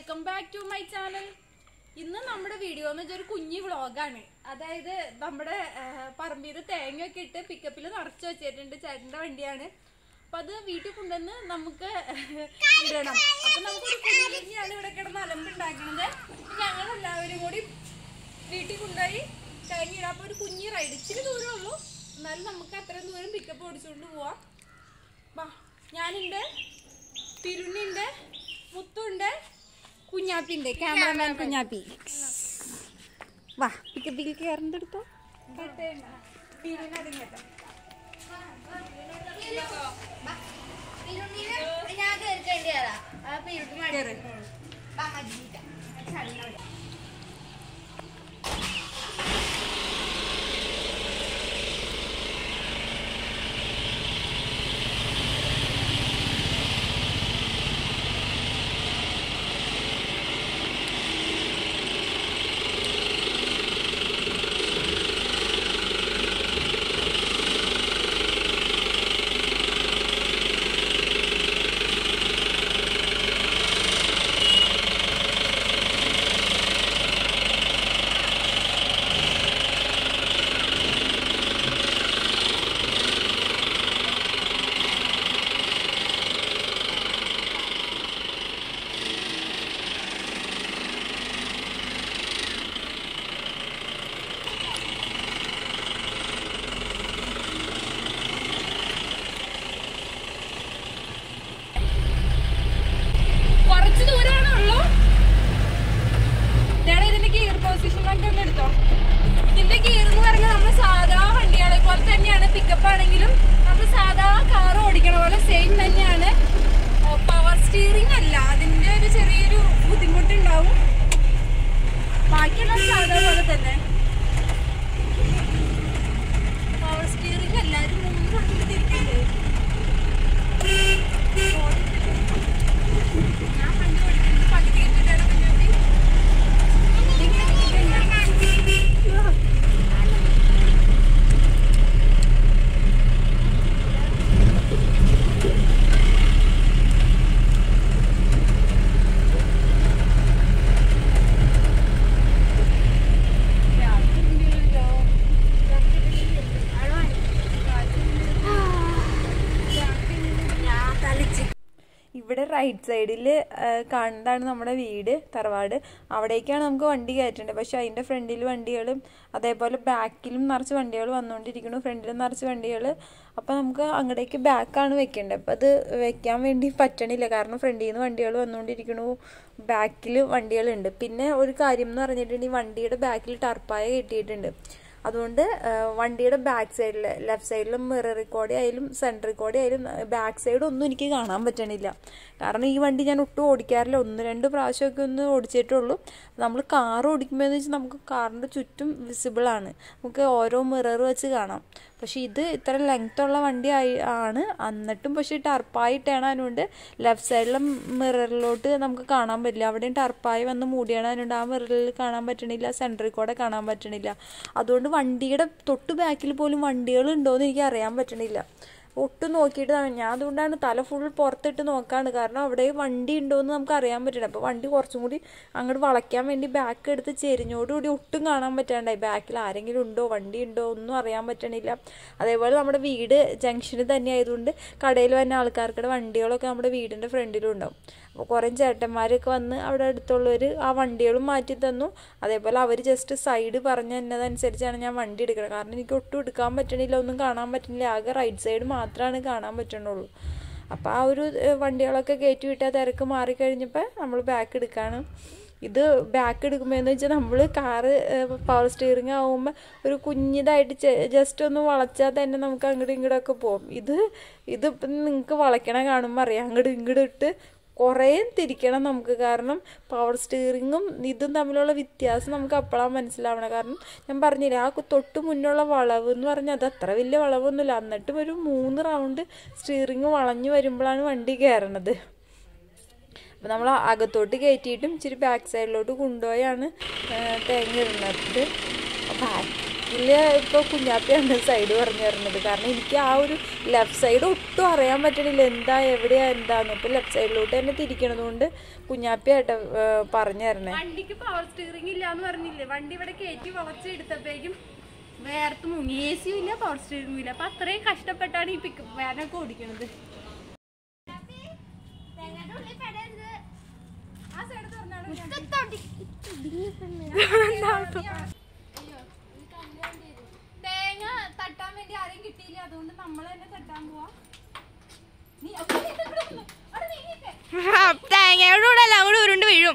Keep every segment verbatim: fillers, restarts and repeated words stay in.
Welcome back to my channel. ഇന്ന് നമ്മുടെ video എന്ന് വെച്ചാൽ ഒരു കുഞ്ഞു വ്ളോഗാണ്. അതായത് നമ്മുടെ പറമ്പിൽ തേങ്ങയൊക്കെ ഇട്ട് പിക്കപ്പിൽ നിറച്ച് വെച്ചിട്ടുണ്ട്. ചേട്ടൻ്റെ വണ്ടിയാണ്. അപ്പം അത് വീട്ടിൽ കൊണ്ടുവന്ന് നമുക്ക് ഇടണം. അപ്പം നമുക്കൊരു കുഞ്ഞിയാണ് ഇവിടെ കിടന്ന് അലമ്പുണ്ടാക്കുന്നത്. ഞങ്ങളെല്ലാവരും കൂടി വീട്ടിൽ കൊണ്ടുപോയി തേങ്ങ ഇടാം. അപ്പോൾ ഒരു കുഞ്ഞി റൈഡ്, ഇച്ചിരി ദൂരമേ ഉള്ളൂ, എന്നാലും നമുക്ക് അത്രയും ദൂരം പിക്കപ്പ് ഓടിച്ചുകൊണ്ട് പോവാം. വാ, ഞാനുണ്ട്, തിരുണിണ്ട്, മുത്തുണ്ട്, കുഞ്ഞാപ്പിണ്ട്, ക്യാമറമാൻ കുഞ്ഞാപ്പി. വാ, പിക്കപ്പിൽ കയറുന്നെടുത്തോ. ഇതിന്റെ ഗിയർ എന്ന് പറഞ്ഞാൽ നമ്മൾ സാധാ വണ്ടികളെ പോലെ തന്നെയാണ്. പിക്കപ്പ് ആണെങ്കിലും നമ്മൾ സാധാ കാർ ഓടിക്കണ പോലെ സെയിം തന്നെയാണ്. പവർ സ്റ്റിയറിംഗ് അല്ല, അതിന്റെ ഒരു ചെറിയൊരു ബുദ്ധിമുട്ടുണ്ടാവും. ബാക്കിയെല്ലാം സാധാ പോലെ തന്നെ. പവർ സ്റ്റിയറിംഗ് അല്ല, ഒരു മൂന്ന് വണ്ടി തിരിക്കണ്ടേ. ഞാൻ വണ്ടി ഓടിക്കുന്നത് പകുതി കിട്ടിയിട്ടാണ് കുഞ്ഞാപ്പി. ഇവിടെ റൈറ്റ് സൈഡിൽ കാണുന്നതാണ് നമ്മുടെ വീട്, തറവാട്. അവിടേക്കാണ് നമുക്ക് വണ്ടി കയറ്റേണ്ടത്. പക്ഷെ അതിൻ്റെ ഫ്രണ്ടിൽ വണ്ടികളും അതേപോലെ ബാക്കിലും നിറച്ച് വണ്ടികൾ വന്നുകൊണ്ടിരിക്കുന്നു, ഫ്രണ്ടിലും നിറച്ച് വണ്ടികൾ. അപ്പോൾ നമുക്ക് അങ്ങോട്ടേക്ക് ബാക്കാണ് വെക്കേണ്ടത്. അപ്പോൾ അത് വെക്കാൻ വേണ്ടി പറ്റണില്ല, കാരണം ഫ്രണ്ടിൽ നിന്ന് വണ്ടികൾ വന്നുകൊണ്ടിരിക്കുന്നു, ബാക്കിൽ വണ്ടികളുണ്ട്. പിന്നെ ഒരു കാര്യം എന്ന് പറഞ്ഞിട്ടുണ്ടെങ്കിൽ വണ്ടിയുടെ ബാക്കിൽ ടർപ്പായ കെട്ടിയിട്ടുണ്ട്. അതുകൊണ്ട് വണ്ടിയുടെ ബാക്ക് സൈഡിൽ, ലെഫ്റ്റ് സൈഡിലും മിററിൽ കൂടെ ആയാലും സെൻറ്ററിൽ കൂടെ ആയാലും ബാക്ക് സൈഡ് ഒന്നും എനിക്ക് കാണാൻ പറ്റണില്ല. കാരണം ഈ വണ്ടി ഞാൻ ഒട്ടും ഓടിക്കാറില്ല, ഒന്ന് രണ്ട് പ്രാവശ്യമൊക്കെ ഒന്ന് ഓടിച്ചിട്ടുള്ളൂ. നമ്മൾ കാർ ഓടിക്കുമ്പോൾ എന്ന് വെച്ചാൽ നമുക്ക് കാറിൻ്റെ ചുറ്റും വിസിബിളാണ്, നമുക്ക് ഓരോ മിറർ വെച്ച് കാണാം. പക്ഷേ ഇത് ഇത്ര ലെങ്ത്തുള്ള വണ്ടി ആയി ആണ് എന്നിട്ടും പക്ഷേ ടർപ്പായിട്ടാണ്. അതുകൊണ്ട് ലെഫ്റ്റ് സൈഡിലെ മിററിലോട്ട് നമുക്ക് കാണാൻ പറ്റില്ല, അവിടെയും ടർപ്പായി വന്ന് മൂടിയാണ്. അതുകൊണ്ട് ആ മിററിൽ കാണാൻ പറ്റണില്ല, സെൻറ്ററിൽ കൂടെ കാണാൻ പറ്റണില്ല. അതുകൊണ്ട് വണ്ടിയുടെ തൊട്ട് ബാക്കിൽ പോലും വണ്ടികൾ ഉണ്ടോയെന്ന് എനിക്ക് അറിയാൻ പറ്റണില്ല. ഒട്ടും നോക്കിയിട്ട് ഞാൻ അതുകൊണ്ടാണ് തല ഫുൾ പുറത്തിട്ട് നോക്കാണ്, കാരണം അവിടെ വണ്ടി ഉണ്ടോയെന്ന് നമുക്ക് അറിയാൻ പറ്റണം. അപ്പോൾ വണ്ടി കുറച്ചും കൂടി അങ്ങോട്ട് വളയ്ക്കാൻ വേണ്ടി ബാക്ക് എടുത്ത് ചെരിഞ്ഞോടുകൂടി ഒട്ടും കാണാൻ പറ്റാണ്ടായി. ബാക്കിൽ ആരെങ്കിലും ഉണ്ടോ, വണ്ടി ഉണ്ടോ ഒന്നും അറിയാൻ പറ്റണില്ല. അതേപോലെ നമ്മുടെ വീട് ജംഗ്ഷനിൽ തന്നെ ആയതുകൊണ്ട് കടയിൽ വന്ന ആൾക്കാർക്കുടെ വണ്ടികളൊക്കെ നമ്മുടെ വീടിൻ്റെ ഫ്രണ്ടിലും ഉണ്ടാവും. അപ്പോൾ കുറേ ചേട്ടന്മാരൊക്കെ വന്ന് അവിടെ അടുത്തുള്ളവർ ആ വണ്ടികളും മാറ്റി തന്നു. അതേപോലെ അവർ ജസ്റ്റ് സൈഡ് പറഞ്ഞ് തന്നതനുസരിച്ചാണ് ഞാൻ വണ്ടി എടുക്കുന്നത്. കാരണം എനിക്ക് ഒട്ടും എടുക്കാൻ പറ്റണില്ല, ഒന്നും കാണാൻ പറ്റുന്നില്ല, ആകെ റൈറ്റ് സൈഡ് മാത്രമാണ് കാണാൻ പറ്റണുള്ളൂ. അപ്പോൾ ആ ഒരു വണ്ടികളൊക്കെ കയറ്റി വിട്ടാൽ തിരക്ക് മാറിക്കഴിഞ്ഞപ്പോൾ നമ്മൾ ബാക്ക് എടുക്കുകയാണ്. ഇത് ബാക്ക് എടുക്കുമ്പോൾ എന്ന് വെച്ചാൽ നമ്മൾ കാറ് പവർ സ്റ്റിയറിങ് ആകുമ്പോൾ ഒരു കുഞ്ഞിതായിട്ട് ജസ്റ്റ് ഒന്ന് വളച്ചാൽ തന്നെ നമുക്ക് അങ്ങോട്ടും ഇങ്ങോട്ടൊക്കെ പോകും. ഇത് ഇതിപ്പം നിങ്ങൾക്ക് വളയ്ക്കണ കാണുമ്പോൾ അറിയാം, അങ്ങോട്ടും ഇങ്ങോട്ടും ഇട്ട് കുറേ തിരിക്കണം നമുക്ക്. കാരണം പവർ സ്റ്റിയറിങ്ങും ഇതും തമ്മിലുള്ള വ്യത്യാസം നമുക്ക് അപ്പോഴാണ് മനസ്സിലാവണം. കാരണം ഞാൻ പറഞ്ഞില്ല, ആ തൊട്ട് മുന്നുള്ള വളവ് എന്ന് പറഞ്ഞാൽ അത് അത്ര വലിയ വളവൊന്നുമില്ല, എന്നിട്ടും ഒരു മൂന്ന് റൗണ്ട് സ്റ്റിയറിങ് വളഞ്ഞു വരുമ്പോഴാണ് വണ്ടി കയറണത്. അപ്പോൾ നമ്മൾ അകത്തോട്ട് കയറ്റിയിട്ടും ഇച്ചിരി ബാക്ക് സൈഡിലോട്ട് കൊണ്ടുപോയാണ് തേങ്ങ ഇടുന്നത്. ബാക്ക് ബാക്കിൽ ഇപ്പോൾ കുഞ്ഞാപ്പിയാണ് സൈഡ് പറഞ്ഞു തരുന്നത്. കാരണം എനിക്ക് ആ ഒരു ലെഫ്റ്റ് സൈഡ് ഒട്ടും അറിയാൻ പറ്റണില്ല, എന്താ എവിടെയാ എന്താന്ന്. ഇപ്പം ലെഫ്റ്റ് സൈഡിലോട്ട് തന്നെ തിരിക്കണത് കൊണ്ട് കുഞ്ഞാപ്പിയായിട്ട് പറഞ്ഞു തരണേ. വണ്ടിക്ക് പവർ സ്റ്റിയറിംഗ് ഇല്ലാന്ന് പറഞ്ഞില്ലേ, വണ്ടി ഇവിടെ കയറ്റി വളച്ചെടുത്തപ്പോഴേക്കും വേർത്ത് മുങ്ങി. എ സിയും ഇല്ല, പവർ സ്റ്റിയറിംഗും ഇല്ല. അപ്പൊ അത്രയും കഷ്ടപ്പെട്ടാണ് ഈ പിക്കപ്പ് വാനൊക്കെ ഓടിക്കണത്. തേങ്ങ തട്ടാൻ വേണ്ടി ആരെയും കിട്ടിയില്ല, അതുകൊണ്ട് നമ്മൾ തന്നെ തട്ടാൻ പോവാ. തേങ്ങയുടെ കൂടെ എല്ലാം കൂടി ഉരുണ്ട് വീഴും.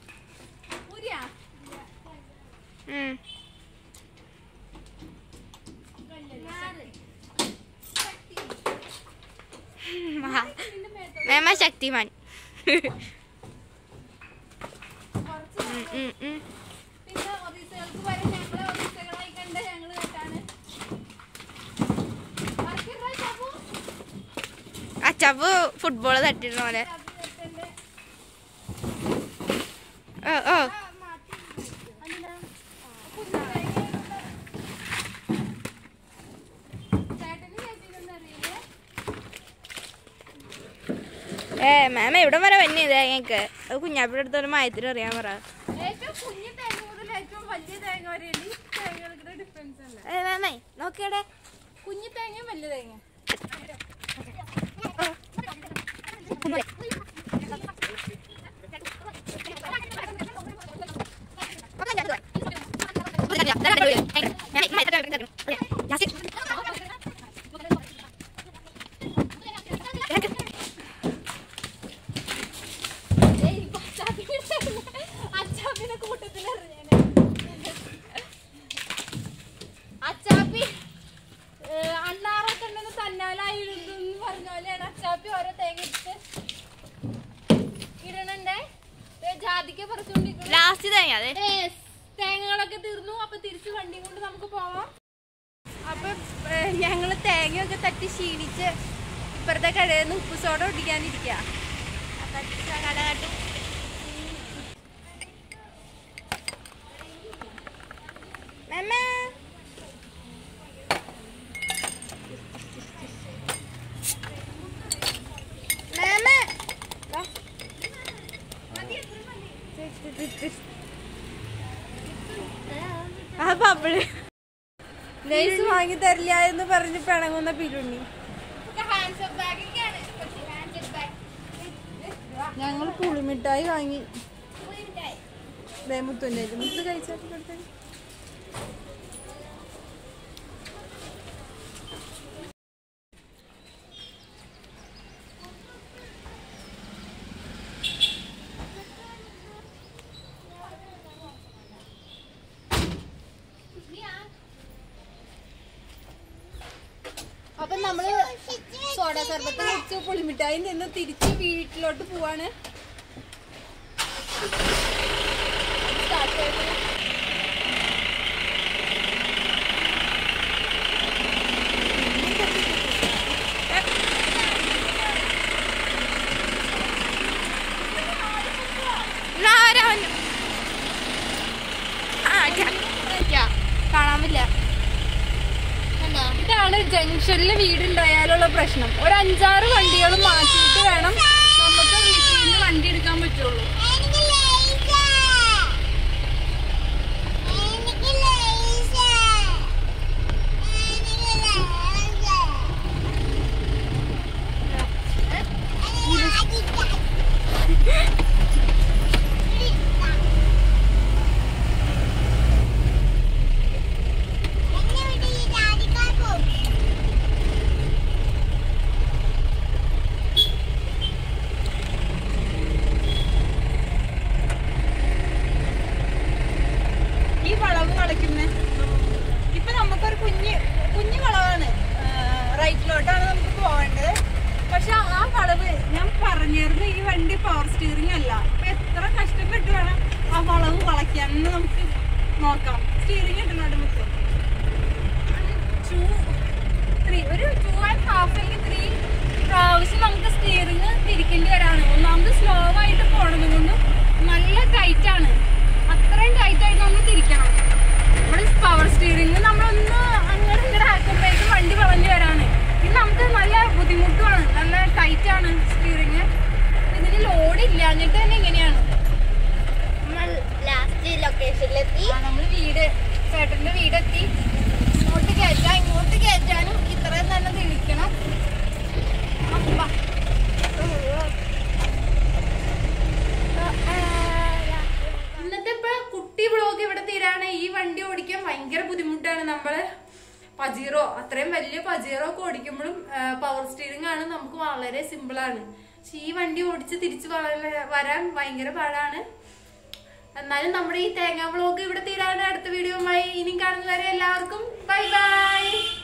മേമ ശക്തിമാൻ. പിന്നെ ഒറീസകൾക്ക് വരെ ഞങ്ങളെ ഒറീസകളായി കണ്ട ഞങ്ങള് കേട്ടാണ്. അച്ചാപ്പ് ഫുട്ബോള് തട്ടിടുന്ന പോലെ. ഓ ഓ ഏ മാമ ഇവിടെ വരെ വന്നെ തേങ്ങക്ക്. അത് കുഞ്ഞാപ്പിയുടെ അടുത്ത് ഒരു മയത്തിന് അറിയാൻ പറ. ഏറ്റവും കുഞ്ഞു തേങ്ങ മുതൽ ഏറ്റവും വലിയ തേങ്ങ വരെ തേങ്ങകൾക്കുള്ള ഡിഫറൻസ് അല്ലേ? ഏ മാമേ നോക്കിയടെ, കുഞ്ഞു തേങ്ങയും വലിയ തേങ്ങ. അച്ചാപ്പിനെ കൂട്ടത്തിലെറിഞ്ഞ അച്ചാപ്പി അണ്ണാറൊക്കെ ഉണ്ടെന്ന് തന്നാലായിരുന്നു പറഞ്ഞ പോലെയാണ് അച്ചാപ്പി ഓരോ തേങ്ങ ഇട്ട് ഇടണണ്ടേ. ജാതിക്ക പറിച്ചുകൊണ്ടിരിക്കുന്നു. ലാസ്റ്റ് തേങ്ങ അതെ. തേങ്ങകളൊക്കെ തീർന്നു. അപ്പൊ തിരിച്ച് വണ്ടി കൊണ്ട് നമുക്ക് പോവാം. അപ്പൊ ഞങ്ങള് തേങ്ങയൊക്കെ തട്ടി ക്ഷീണിച്ച് ഇപ്പഴത്തെ കടയിൽ നിന്ന് ഉപ്പ് സോഡ ഒട്ടിക്കാനിരിക്ക. ആ പപ്പിള് ലേസ് വാങ്ങി തരില്ല എന്ന് പറഞ്ഞ് പിണങ്ങുന്ന പിരുണ്ണി. ഞങ്ങൾ പുളിമിഠായി വാങ്ങി. മുത്തുൻ്റെ മുത്ത് കഴിച്ചാൽ അപ്പൊ നമ്മള് സോഡ സർബത്ത് കുടിച്ച് പുളിമിഠായി നിന്ന് തിരിച്ച് വീട്ടിലോട്ട് പോവാണ്. കാണാൻ പറ്റില്ല. ഇതാണ് ജംഗ്ഷനിൽ വീടുണ്ടായാലുള്ള പ്രശ്നം. ഒരു അഞ്ചാറ് വണ്ടികൾ മാറ്റിയിട്ട് വേണം നമുക്ക് വീട്ടിൽ നിന്ന് വണ്ടി എടുക്കാൻ പറ്റുള്ളൂ. റൈറ്റിലോട്ടാണ് നമുക്ക് പോവേണ്ടത്. പക്ഷെ ആ വളവ് ഞാൻ പറഞ്ഞിരുന്നു ഈ വണ്ടി പവർ സ്റ്റിയറിംഗ് അല്ല. അപ്പൊ എത്ര കഷ്ടപ്പെട്ട് വേണം ആ വളവ് വളയ്ക്കാന്ന് നമുക്ക് നോക്കാം. സ്റ്റിയറിംഗ് ഇട്ടുന്നുണ്ട് മൊത്തം ടു ത്രീ ഒരു ടു ആൻഡ് ഹാഫ് അല്ലെങ്കിൽ ത്രീ പ്രാവശ്യം നമുക്ക് സ്റ്റിയറിംഗ് തിരിക്കേണ്ടി വരാണ്. ഒന്നാമത് സ്ലോ ആയിട്ട് പോണത് കൊണ്ടും നല്ല ടൈറ്റ് ആണ്. അത്രയും ടൈറ്റ് ആയിട്ട് നമ്മൾ തിരിക്കണം. നമ്മുടെ പവർ സ്റ്റിയറിംഗ് നമ്മൾ അറിയാഞ്ഞിട്ട് തന്നെ ഇങ്ങനെയാണ്. നമ്മൾ ലാസ്റ്റ് ലൊക്കേഷനിലെത്തി. നമ്മൾ വീട് ചേട്ടന്റെ വീടെത്തി. ഇങ്ങോട്ട് കയറ്റാം, ഇങ്ങോട്ട് കയറ്റാനും ഇത്രയും തന്നെ തിരിക്കണം. ഇന്നത്തെ ഇപ്പൊ കുട്ടി വ്ളോഗ് ഇവിടെ തീരാണ്. ഈ വണ്ടി ഓടിക്കാൻ ഭയങ്കര ബുദ്ധിമുട്ടാണ്. നമ്മള് പജീറോ അത്രയും വലിയ പജീറോ ഒക്കെ ഓടിക്കുമ്പോഴും പവർ സ്റ്റിയറിംഗ് ആണ് നമുക്ക് വളരെ സിമ്പിൾ ആണ്. പക്ഷെ ഈ വണ്ടി ഓടിച്ച് തിരിച്ചു വരാൻ ഭയങ്കര പാടാണ്. എന്നാലും നമ്മുടെ ഈ തേങ്ങ വ്ളോഗ് ഇവിടെ തീരാണ്. അടുത്ത വീഡിയോയുമായി ഇനി കാണുന്നവരെ എല്ലാവർക്കും ബൈ ബൈ.